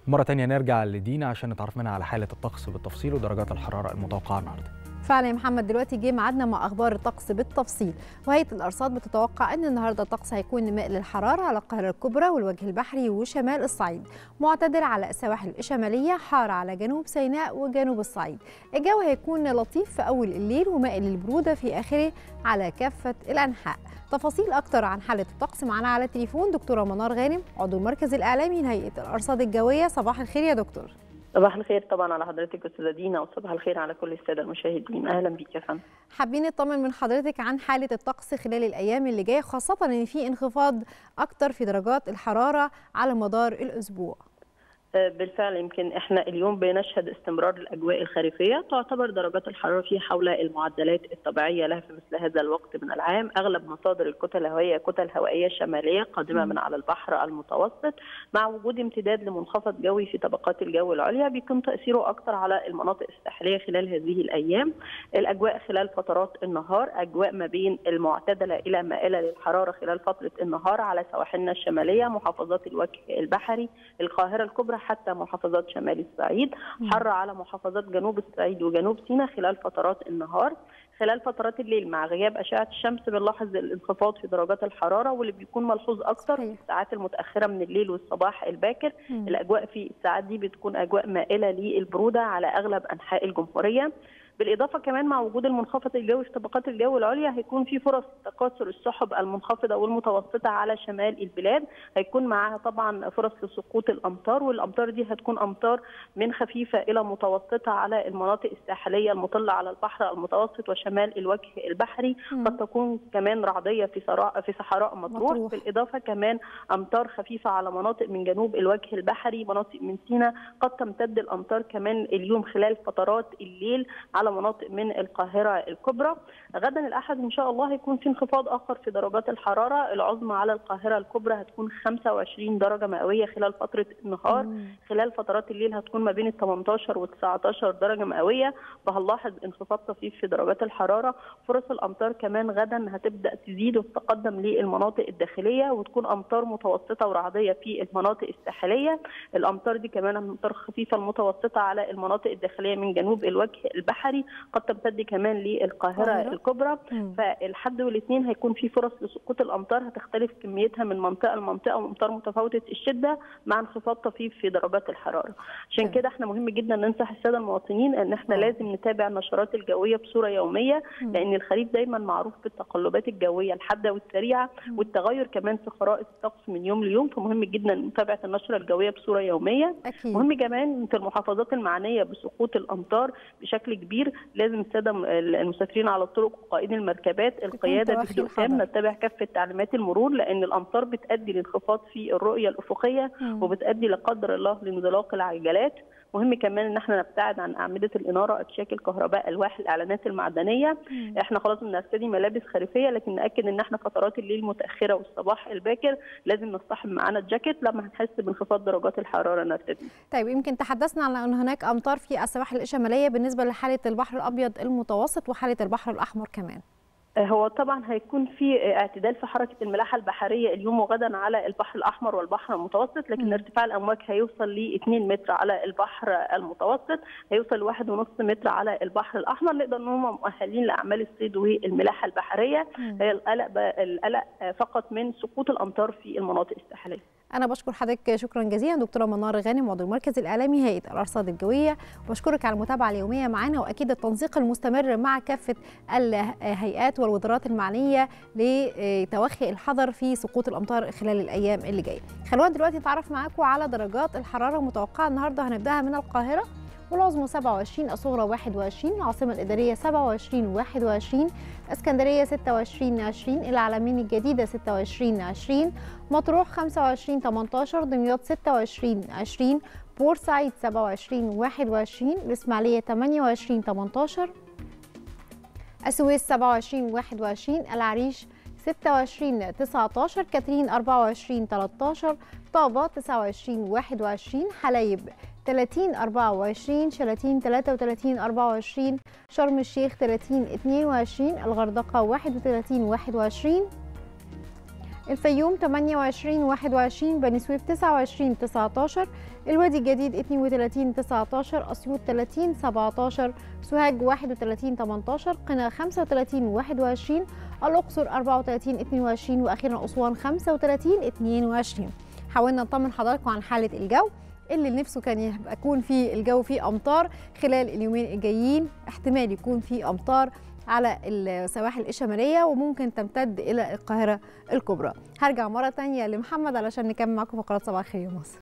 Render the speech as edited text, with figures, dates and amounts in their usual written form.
مرة تانية نرجع لدينا عشان نتعرف منها على حالة الطقس بالتفصيل ودرجات الحرارة المتوقعة النهارده. فعلا يا محمد، دلوقتي جه ميعادنا مع اخبار الطقس بالتفصيل. وهيئه الارصاد بتتوقع ان النهارده الطقس هيكون مائل للحراره على القاهره الكبرى والوجه البحري وشمال الصعيد، معتدل على السواحل الشماليه، حار على جنوب سيناء وجنوب الصعيد. الجو هيكون لطيف في اول الليل ومائل للبروده في اخره على كافه الانحاء. تفاصيل اكتر عن حاله الطقس معانا على التليفون دكتوره منار غانم، عضو المركز الاعلامي لهيئه الارصاد الجويه. صباح الخير يا دكتور. صباح الخير طبعا على حضرتك استاذه دينا، وصباح الخير على كل الساده المشاهدين. اهلا بيك يا فندم. حابين نطمن من حضرتك عن حاله الطقس خلال الايام اللي جايه، خاصه ان في انخفاض اكتر في درجات الحراره على مدار الاسبوع. بالفعل يمكن احنا اليوم بنشهد استمرار الاجواء الخريفيه، تعتبر درجات الحراره فيها حول المعدلات الطبيعيه لها في مثل هذا الوقت من العام. اغلب مصادر الكتل الهوائيه كتل هوائيه شماليه قادمه من على البحر المتوسط، مع وجود امتداد لمنخفض جوي في طبقات الجو العليا بيكون تاثيره اكثر على المناطق الساحليه خلال هذه الايام. الاجواء خلال فترات النهار اجواء ما بين المعتدله الى مائله للحراره خلال فتره النهار على سواحلنا الشماليه، محافظات الوجه البحري، القاهره الكبرى حتى محافظات شمال الصعيد، حر على محافظات جنوب الصعيد وجنوب سيناء خلال فترات النهار. خلال فترات الليل مع غياب أشعة الشمس بنلاحظ الانخفاض في درجات الحرارة، واللي بيكون ملحوظ أكتر في الساعات المتأخرة من الليل والصباح الباكر. الأجواء في الساعات دي بتكون أجواء مائلة للبرودة على أغلب أنحاء الجمهورية. بالإضافة كمان مع وجود المنخفض الجوي في طبقات الجو العليا هيكون في فرص تكاثر السحب المنخفضة والمتوسطة على شمال البلاد، هيكون معها طبعا فرص لسقوط الأمطار، والأمطار دي هتكون أمطار من خفيفة إلى متوسطة على المناطق الساحلية المطلة على البحر المتوسط وشمال الوجه البحري. قد تكون كمان رعدية في صحراء مطروح. بالإضافة كمان أمطار خفيفة على مناطق من جنوب الوجه البحري، مناطق من سيناء. قد تمتد الأمطار كمان اليوم خلال فترات الليل على مناطق من القاهرة الكبرى. غدا الأحد إن شاء الله هيكون في انخفاض آخر في درجات الحرارة. العظمى على القاهرة الكبرى هتكون 25 درجة مئوية خلال فترة النهار. خلال فترات الليل هتكون ما بين 18 و 19 درجة مئوية، فهنلاحظ انخفاض طفيف في درجات الحرارة. فرص الأمطار كمان غدا هتبدأ تزيد وتتقدم للمناطق الداخلية، وتكون أمطار متوسطة ورعدية في المناطق الساحلية. الأمطار دي كمان أمطار خفيفة المتوسطة على المناطق الداخلية من جنوب الوجه البحري، قد تمتد كمان للقاهرة الكبرى. فالحد والاثنين هيكون في فرص لسقوط الأمطار، هتختلف كميتها من منطقة لمنطقة، وأمطار متفاوتة الشدة مع انخفاض طفيف في درجات الحرارة. عشان كده احنا مهم جدا ننصح السادة المواطنين ان احنا لازم نتابع النشرات الجوية بصورة يومية، لأن الخريف دايما معروف بالتقلبات الجوية الحادة والسريعة والتغير كمان في خرائط الطقس من يوم ليوم، فمهم جدا متابعة النشرة الجوية بصورة يومية. مهم كمان في المحافظات المعنية بسقوط الأمطار بشكل كبير لازم الساده المسافرين على الطرق وقائدي المركبات القياده بهدوء تام، نتبع كافه تعليمات المرور، لان الامطار بتؤدي لانخفاض في الرؤيه الافقيه وبتؤدي لا قدر الله لانزلاق العجلات. مهم كمان ان احنا نبتعد عن اعمده الاناره، اتشاك الكهرباء، الواح الاعلانات المعدنيه. احنا خلاص بنرتدي ملابس خريفيه، لكن ناكد ان احنا فترات الليل المتاخره والصباح الباكر لازم نصطحب معانا الجاكيت لما هنحس بانخفاض درجات الحراره نرتدي. طيب يمكن تحدثنا عن ان هناك امطار في السواحل الشماليه بالنسبه لحاله البحر الابيض المتوسط وحاله البحر الاحمر كمان. هو طبعا هيكون في اعتدال في حركه الملاحه البحريه اليوم وغدا على البحر الاحمر والبحر المتوسط، لكن ارتفاع الامواج هيوصل ل 2 متر على البحر المتوسط، هيوصل ل 1.5 متر على البحر الاحمر. نقدر ان هم مؤهلين لاعمال الصيد والملاحه البحريه. هي القلق فقط من سقوط الامطار في المناطق الساحليه. أنا بشكر حضرتك شكرا جزيلا دكتورة منار غانم، عضو المركز الإعلامي هيئة الأرصاد الجوية، وبشكرك على المتابعة اليومية معنا، وأكيد التنسيق المستمر مع كافة الهيئات والوزارات المعنية لتوخي الحذر في سقوط الأمطار خلال الأيام اللي جاية. خلونا دلوقتي نتعرف معاكم على درجات الحرارة المتوقعة النهاردة. هنبدأها من القاهرة، والعظمى 27، الصغرى 21، العاصمة الإدارية 27 و21، اسكندرية 26 20، العلمين الجديدة 26 20، مطروح 25 18، دمياط 26 20، بورسعيد 27 21، الإسماعيلية 28 18، السويس 27 21، العريش 26 19، كاترين 24 13، طابة 29 21، حلايب 30 24، شلاتين 33 24، شرم الشيخ 30 22، الغردقة 31 21، الفيوم 28 21، بني سويف 29 19، الوادي الجديد 32 19، أسيوط 30 17، سوهاج 31 18، قنا 35 21، الأقصر 34 22، وأخيرا أسوان 35 22. حاولنا نطمن حضراتكم عن حالة الجو اللي نفسه كان يكون فيه الجو فيه أمطار خلال اليومين الجايين. احتمال يكون فيه أمطار على السواحل الشمالية وممكن تمتد إلى القاهرة الكبرى. هرجع مرة تانية لمحمد علشان نكمل معكم فقرات صباح الخير يا مصر.